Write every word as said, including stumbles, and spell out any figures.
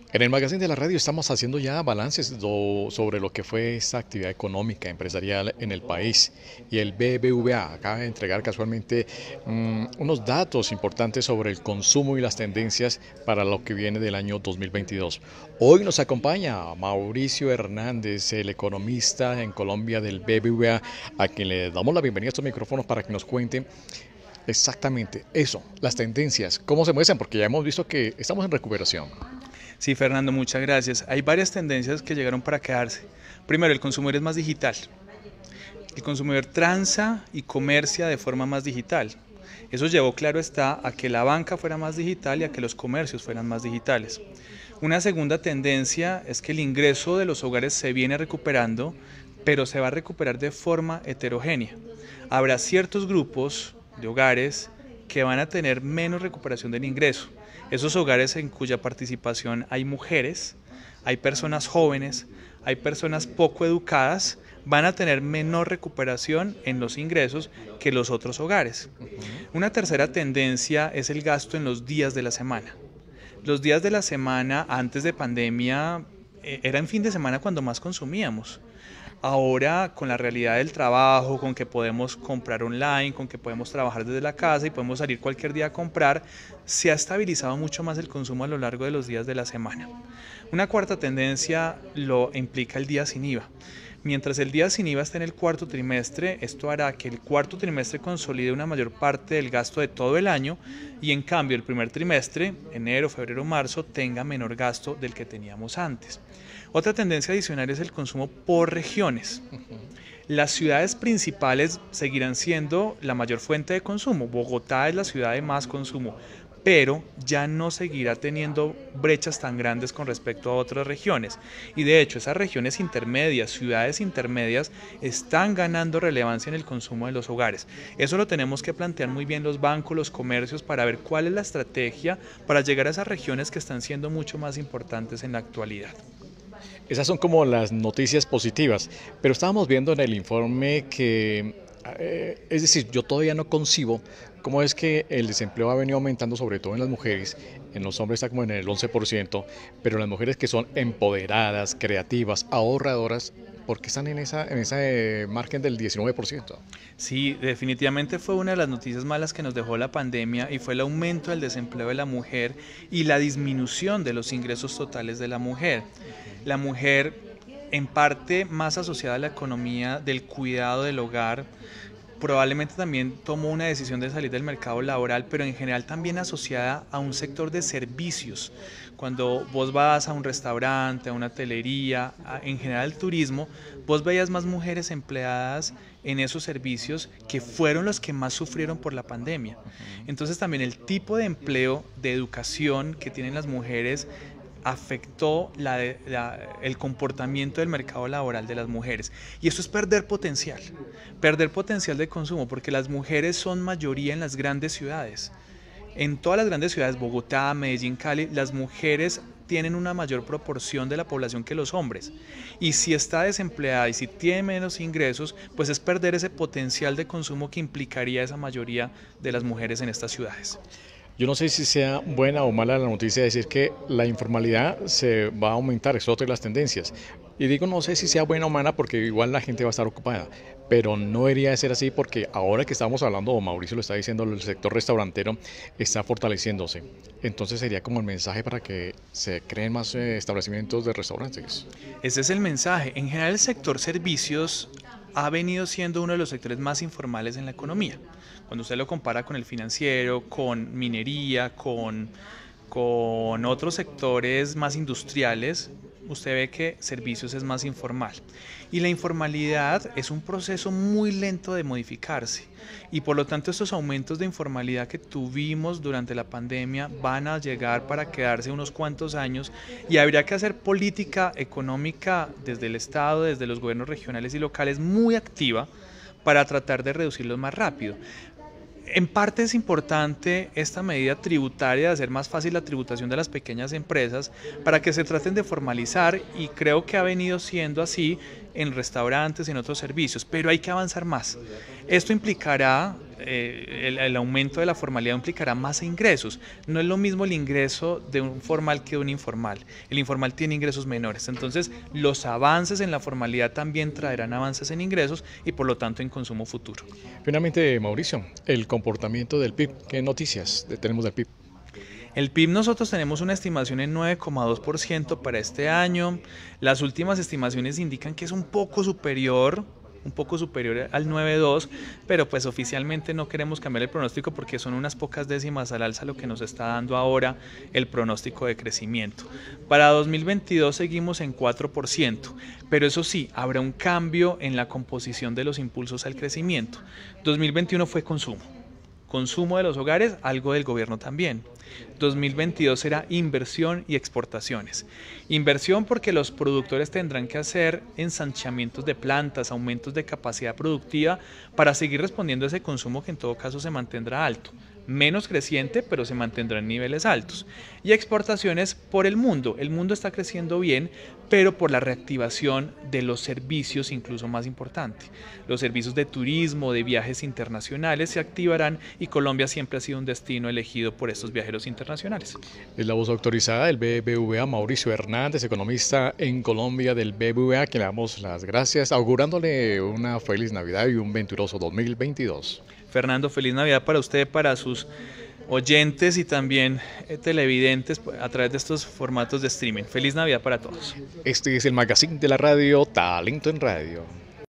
En el magazine de la radio estamos haciendo ya balances do- sobre lo que fue esta actividad económica, empresarial en el país. Y el B B V A acaba de entregar casualmente mm, unos datos importantes sobre el consumo y las tendencias para lo que viene del año dos mil veintidós. Hoy nos acompaña Mauricio Hernández, el economista en Colombia del B B V A, a quien le damos la bienvenida a estos micrófonos para que nos cuente exactamente eso, las tendencias, cómo se muestran, porque ya hemos visto que estamos en recuperación. Sí, Fernando, muchas gracias. Hay varias tendencias que llegaron para quedarse. Primero, el consumidor es más digital. El consumidor transa y comercia de forma más digital. Eso llevó, claro está, a que la banca fuera más digital y a que los comercios fueran más digitales. Una segunda tendencia es que el ingreso de los hogares se viene recuperando, pero se va a recuperar de forma heterogénea. Habrá ciertos grupos de hogares que van a tener menos recuperación del ingreso. Esos hogares en cuya participación hay mujeres, hay personas jóvenes, hay personas poco educadas, van a tener menor recuperación en los ingresos que los otros hogares. Una tercera tendencia es el gasto en los días de la semana. Los días de la semana antes de pandemia eh, era en fin de semana cuando más consumíamos. Ahora, con la realidad del trabajo, con que podemos comprar online, con que podemos trabajar desde la casa y podemos salir cualquier día a comprar, se ha estabilizado mucho más el consumo a lo largo de los días de la semana. Una cuarta tendencia lo implica el día sin I V A. Mientras el día sin I V A esté en el cuarto trimestre, esto hará que el cuarto trimestre consolide una mayor parte del gasto de todo el año y en cambio el primer trimestre, enero, febrero, marzo, tenga menor gasto del que teníamos antes. Otra tendencia adicional es el consumo por regiones. Las ciudades principales seguirán siendo la mayor fuente de consumo. Bogotá es la ciudad de más consumo, pero ya no seguirá teniendo brechas tan grandes con respecto a otras regiones. Y de hecho, esas regiones intermedias, ciudades intermedias, están ganando relevancia en el consumo de los hogares. Eso lo tenemos que plantear muy bien los bancos, los comercios, para ver cuál es la estrategia para llegar a esas regiones que están siendo mucho más importantes en la actualidad. Esas son como las noticias positivas, pero estábamos viendo en el informe que, eh, es decir, yo todavía no concibo cómo es que el desempleo ha venido aumentando, sobre todo en las mujeres. En los hombres está como en el once por ciento, pero las mujeres que son empoderadas, creativas, ahorradoras, ¿por qué están en esa, en ese margen del diecinueve por ciento? Sí, definitivamente fue una de las noticias malas que nos dejó la pandemia y fue el aumento del desempleo de la mujer y la disminución de los ingresos totales de la mujer. La mujer, en parte más asociada a la economía del cuidado del hogar, probablemente también tomó una decisión de salir del mercado laboral, pero en general también asociada a un sector de servicios. Cuando vos vas a un restaurante, a una hotelería, a, en general el turismo, vos veías más mujeres empleadas en esos servicios que fueron los que más sufrieron por la pandemia. Entonces también el tipo de empleo, de educación que tienen las mujeres afectó la, la, el comportamiento del mercado laboral de las mujeres. Y eso es perder potencial, perder potencial de consumo, porque las mujeres son mayoría en las grandes ciudades. En todas las grandes ciudades, Bogotá, Medellín, Cali, las mujeres tienen una mayor proporción de la población que los hombres. Y si está desempleada y si tiene menos ingresos, pues es perder ese potencial de consumo que implicaría esa mayoría de las mujeres en estas ciudades. Yo no sé si sea buena o mala la noticia decir que la informalidad se va a aumentar, es otra de las tendencias. Y digo, no sé si sea buena o mala porque igual la gente va a estar ocupada, pero no debería de ser así porque ahora que estamos hablando, o Mauricio lo está diciendo, el sector restaurantero está fortaleciéndose. Entonces sería como el mensaje para que se creen más eh, establecimientos de restaurantes. Ese es el mensaje. En general el sector servicios ha venido siendo uno de los sectores más informales en la economía. Cuando usted lo compara con el financiero, con minería, con, con otros sectores más industriales, usted ve que servicios es más informal. Y la informalidad es un proceso muy lento de modificarse. Y por lo tanto estos aumentos de informalidad que tuvimos durante la pandemia van a llegar para quedarse unos cuantos años y habría que hacer política económica desde el Estado, desde los gobiernos regionales y locales muy activa para tratar de reducirlos más rápido. En parte es importante esta medida tributaria de hacer más fácil la tributación de las pequeñas empresas para que se traten de formalizar y creo que ha venido siendo así en restaurantes, en otros servicios, pero hay que avanzar más. Esto implicará, eh, el, el aumento de la formalidad implicará más ingresos. No es lo mismo el ingreso de un formal que de un informal. El informal tiene ingresos menores. Entonces, los avances en la formalidad también traerán avances en ingresos y por lo tanto en consumo futuro. Finalmente, Mauricio, el comportamiento del P I B. ¿Qué noticias tenemos del P I B? El P I B nosotros tenemos una estimación en nueve coma dos por ciento para este año. Las últimas estimaciones indican que es un poco superior, un poco superior al nueve coma dos, pero pues oficialmente no queremos cambiar el pronóstico porque son unas pocas décimas al alza lo que nos está dando ahora el pronóstico de crecimiento. Para dos mil veintidós seguimos en cuatro por ciento, pero eso sí, habrá un cambio en la composición de los impulsos al crecimiento. dos mil veintiuno fue consumo. Consumo de los hogares, algo del gobierno también. dos mil veintidós será inversión y exportaciones. Inversión porque los productores tendrán que hacer ensanchamientos de plantas, aumentos de capacidad productiva para seguir respondiendo a ese consumo que en todo caso se mantendrá alto. Menos creciente, pero se mantendrá en niveles altos. Y exportaciones por el mundo. El mundo está creciendo bien, pero por la reactivación de los servicios, incluso más importante. Los servicios de turismo, de viajes internacionales se activarán y Colombia siempre ha sido un destino elegido por estos viajeros internacionales. Es la voz autorizada del B B V A, Mauricio Hernández, economista en Colombia del B B V A, que le damos las gracias, augurándole una feliz Navidad y un venturoso dos mil veintidós. Fernando, feliz Navidad para usted, para sus oyentes y también eh, televidentes a través de estos formatos de streaming. Feliz Navidad para todos. Este es el magazine de la radio Talento en Radio.